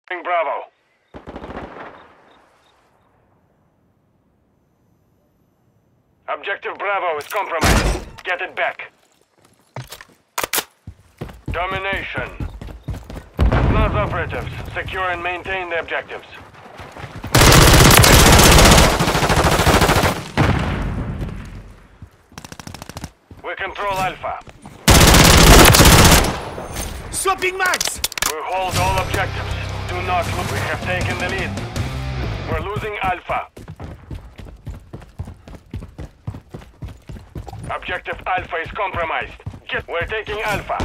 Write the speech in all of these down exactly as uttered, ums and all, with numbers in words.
Bravo. Objective Bravo is compromised. Get it back. Domination. North operatives, secure and maintain the objectives. We control Alpha. Swapping mags! We hold all objectives. Do not look. We have taken the lead. We're losing Alpha. Objective Alpha is compromised. Get. We're taking Alpha.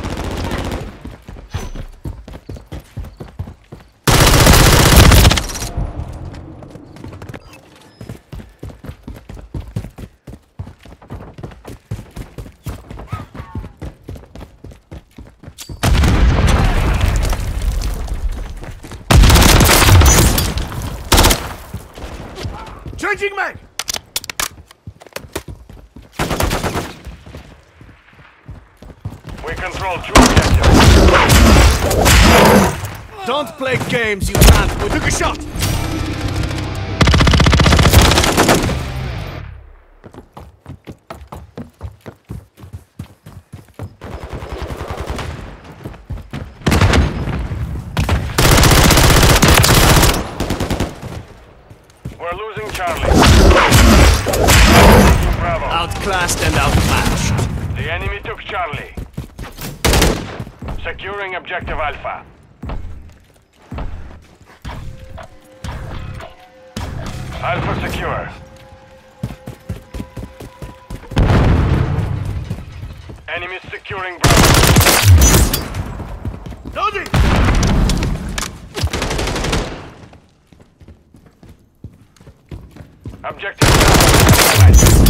Changing mag! We control two objectives. Don't play games, you can't. We took a shot! We're losing Charlie. Bravo. Outclassed and outmatched. The enemy took Charlie. Securing objective Alpha. Alpha secure. Enemy securing Bravo. Loading! Objective Bravo.